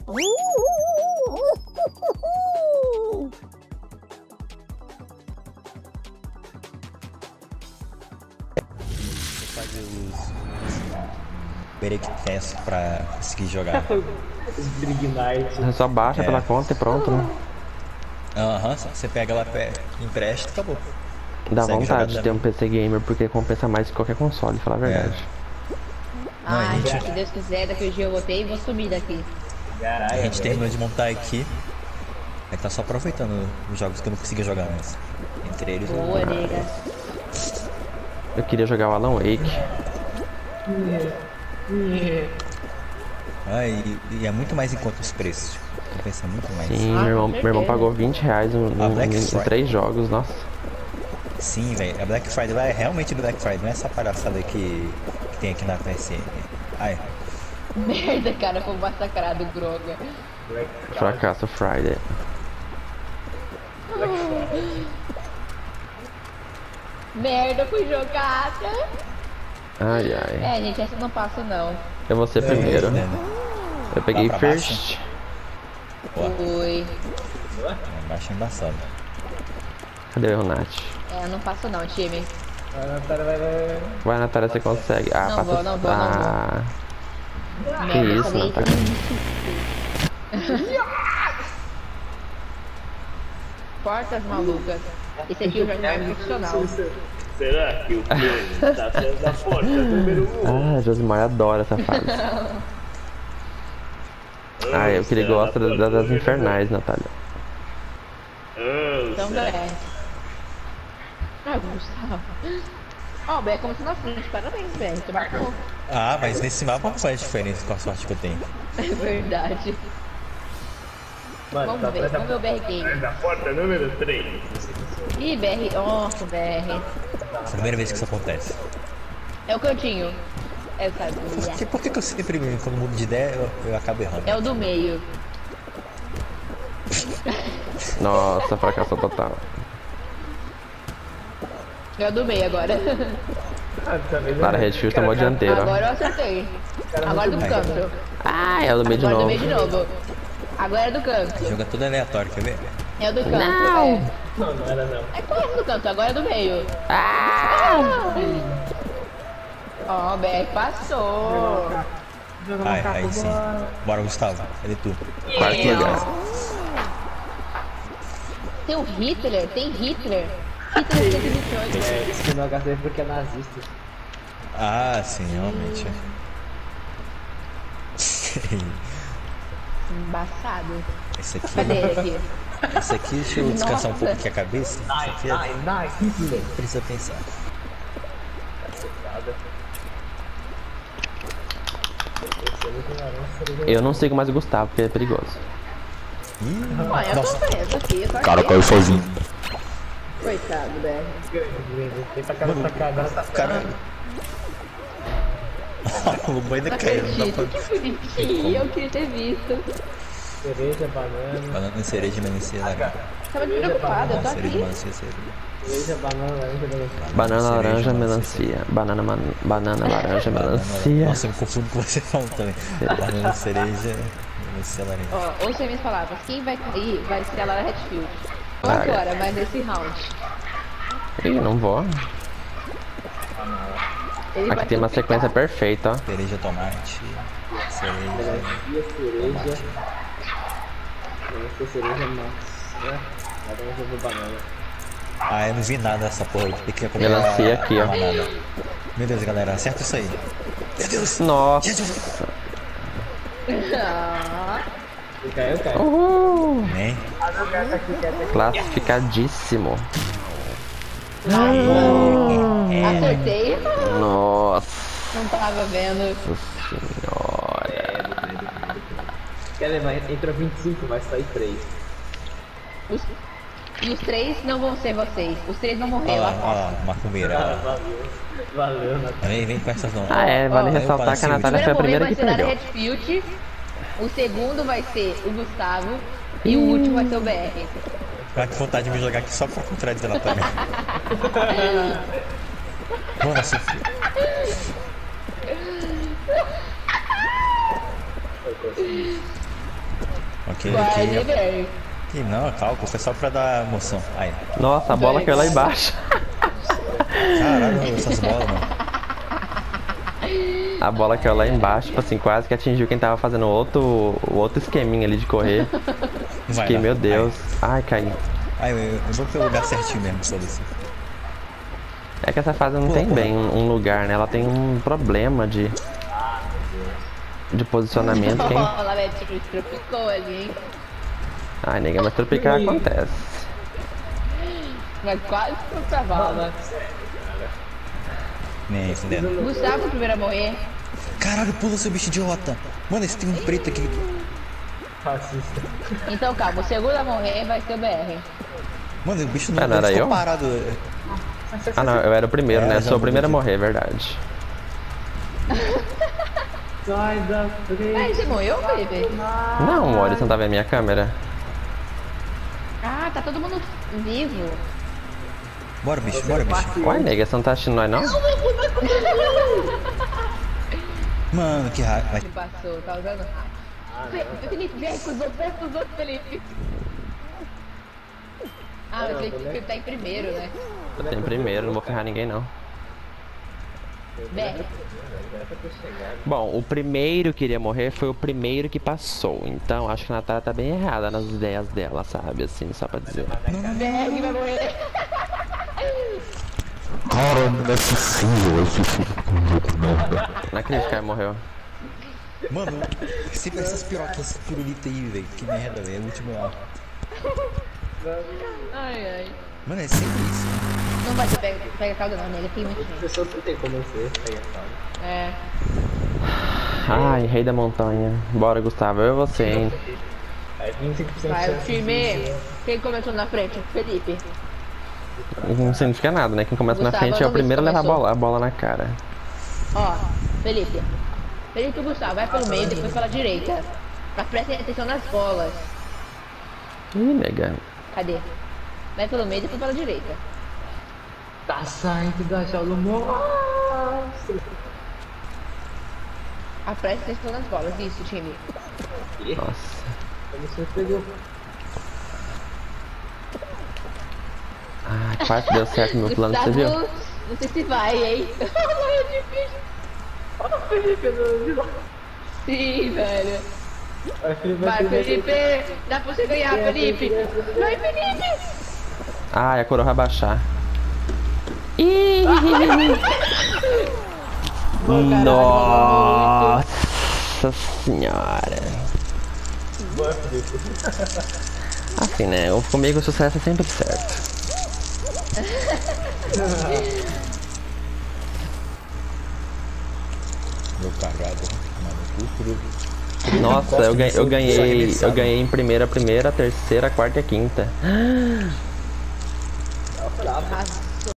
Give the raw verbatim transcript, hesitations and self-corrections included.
Você faz os break test pra conseguir jogar. Os Brig Knight. É só baixa É. pela conta e pronto, né? Aham, você pega lá, pe- empresta e acabou. Dá Consegue vontade de jogar ter um P C gamer porque compensa mais que qualquer console, falar a verdade. Não, a Ai, gente- se Deus quiser, daqui o dia eu voltei e vou subir daqui. A Caralho, gente terminou de montar aqui. Aí tá só aproveitando os jogos que eu não conseguia jogar antes. Entre eles o. Boa, nega. Eu queria jogar o Alan Wake. Ah, e, e é muito mais em conta os preços. Compensa muito mais. Sim, Ah, meu, irmão, com meu irmão certeza. pagou vinte reais em, A em- Black em- em Friday. três jogos, nossa. Sim, velho. A Black Friday lá é realmente Black Friday, não é essa palhaçada que, que tem aqui na P S N. Ai, Merda, cara, foi massacrado o Groga. Fracasso Friday. Merda, fui jogada. Ai, ai. É, gente, essa eu não passo não. Eu vou ser primeiro. né? Eu peguei Lá pra first. Fui. Baixo embaçado. Cadê o Nath? É, eu não passo não, time. Vai, Natália, vai, vai, vai. Vai, Natália, você consegue. Ah, Não passa. vou, não vou, não ah, que Merda, isso, falei. Natália. Portas malucas. Esse aqui eu já não é profissional. Será que o Pedro tá sendo a porta número um? Ah, Josimar adora essa fase. Ah, é o que ele gosta das, das infernais, Natália. Então, é. Ah, Gustavo. Ó, o B R começou na frente. Parabéns, B R. Tu marcou. Ah, mas nesse mapa não faz diferença com a sorte que eu tenho. É verdade. Mano, Vamos tá ver, atrás da, vamos ver o B R Game. da porta número três. Ih, B R. Nossa, B R. Primeira vez que isso acontece. É o cantinho. É o Por sabia. que, por que, que eu sempre, quando mudo de ideia, eu, eu acabo errando? É o do meio. Nossa, fracasso total. É o do meio agora. Ah, também Lara Redfield tomou a dianteira. ó. Agora eu acertei. Agora é do canto. Ah, é o do meio de Agora é do novo. meio de novo. Agora é do canto. O jogo é tudo aleatório, quer ver? É o do canto. Não. É, Não, não era não. é quase do canto, agora é do meio. Ah! Ó, o B R passou. Ai, aí sim. Bora, Gustavo. Cadê tu? Quarto lugar. Tem o Hitler, tem Hitler. Hitler cento e vinte e oito. É, esse no H D é porque é nazista. Ah, sim, realmente. Embaçado. Esse aqui, Cadê ele aqui? esse aqui, deixa eu descansar um Nossa. pouco aqui a cabeça. Esse aqui é, Nine, nine, Hitler. precisa pensar. Eu não sigo mais o Gustavo, porque é perigoso. Ih, Olha, eu tô nossa, preso aqui. Eu tô cara aqui. caiu sozinho. Coitado, B R. Vem pra cá, vem pra cá, agora tá Cara. O boi ainda Não caiu. Não dá acredito, pra... que bonitinho. Eu queria ter visto. cereja, banana, Banana e cereja, melancia, laranja. Tava preocupado, eu tô Cereja, aqui. melancia, cereja. cereja, banana, laranja, melancia. Banana, Cereja, laranja, melancia. melancia. Banana, man... banana, laranja, Banana, melancia. Nossa, eu me confundo com você falando também. Banana, cereja, melancia, laranja. Ó, ouça minhas palavras. Quem vai cair vai ser a Lara Redfield. Não Lara. agora, mas nesse round. Ih, não vou. Ele vai Aqui tem uma ficar. sequência perfeita, ó. Cereja, tomate, cereja, Melancia, cereja, tomate. melancia, cereja, maçã, laranja, banana. Ah, eu não vi nada dessa porra. Eu tenho que comer Melancia a- aqui, ó. a banana. Meu Deus, galera, acerta isso aí. Meu Deus. Nossa. Ah, Caiu, caiu. Uhul. Nem. Classificadíssimo. acertei. Nossa Não tava vendo. senhora. Quer levar? Entrou vinte e cinco, vai sair três. Os... E os três não vão ser vocês. Os três vão morrer, Olha eu lá, aposto. olha lá, macumbeira. olha lá. Valeu. Valeu, Natália. Vem, vem com essas não. Ah, é, vale Ó, ressaltar que a eu Natália foi a primeira que vai ser a Lara perdeu. Redfield. O segundo vai ser o Gustavo. E o último vai ser o B R. Cara, que vontade de me jogar aqui só pra contradizer ela também. Nossa, filho. Que, Quase, que, velho. que não, cálculo, foi só pra dar emoção. Aí. Nossa, a bola caiu lá embaixo. Caralho, essas bolas, mano. A bola caiu lá embaixo, tipo assim, quase que atingiu quem tava fazendo outro, o outro esqueminha ali de correr. Vai Fiquei, lá. meu Deus. Ai, caí. Aí, eu, eu vou pelo lugar certinho mesmo, foda-se. É que essa fase não Pô, tem porra. bem um um lugar, né? Ela tem um problema de... De posicionamento. Quem... Olha, velho, tipo, tropicou ali, hein? Ai, nega, mas tropicar acontece. Mas quase tropicava. Nem fudendo. Gustavo, o primeiro a morrer. Caralho, pula seu bicho idiota. Mano, esse tem um preto aqui. Racista. Então, calma, o segundo a morrer vai ser o B R. Mano, o bicho Ah, não, não ele era ficou eu? parado. Ah, não, eu era o primeiro, É, né? já Sou o primeiro a mudou. morrer, é verdade. Sai da Ai, frente. você morreu, Felipe? Não, o Orison tava em minha câmera. Ah, tá todo mundo vivo. Bora, bicho, bora, bicho. Uai, nega, você não tá assistindo nós, não? Mano, que raiva. Vai. Ele passou, tá usando. Fe- Felipe, vem com os outros, vem com os outros, Felipe. Ah, mas ele ele tá em primeiro, né? Eu tenho primeiro, não vou ferrar ninguém, não. B R. Bom, o primeiro que iria morrer foi o primeiro que passou. Então, acho que a Natália tá bem errada nas ideias dela, sabe? Assim, só pra dizer. B R vai morrer. Cara, não é possível esse filho de merda. Não acredito que ela morreu. Mano, sempre essas pirocas pirulitas aí, velho. Que merda, velho. É o último lá. Ai, ai. Mano, é sempre isso. Não vai ter pega, pega calda não, né? Ele tem muito A gente. pessoa não tem como ser, aí é foda. É. Ai, rei da montanha. Bora, Gustavo, eu e você, hein? Aí vinte e cinco por cento de Vai, o chance time. de- Quem começou na frente? Felipe. Não significa nada, né? Quem começa na Gustavo, frente é o Luiz primeiro a levar a começou. bola, a bola na cara. Ó, Felipe. Felipe e Gustavo, vai pelo meio, depois pela direita. Mas prestem atenção nas bolas. Ih, nega. Cadê? Vai pelo meio, depois pela direita. Tá saindo da jaula, monstro. Ah, presta atenção nas bolas. Isso, time. Nossa. Você pegou. Ah, quase deu certo meu plano, você viu? Gustavo, não sei se vai, hein? Morreu de bicho. Olha o Felipe no vilão. Sim, velho. Vai, Felipe, Vai, Felipe. Dá pra você ganhar, Felipe. Vai, Felipe. Ai, a coroa vai baixar. Ih! Nossa senhora. Boa, Felipe. Assim, né? Comigo o sucesso é sempre certo. Meu cagado. Mano, tudo. Nossa, eu ganhei, eu ganhei, eu ganhei em primeira, primeira, terceira, quarta e quinta. Arrasou.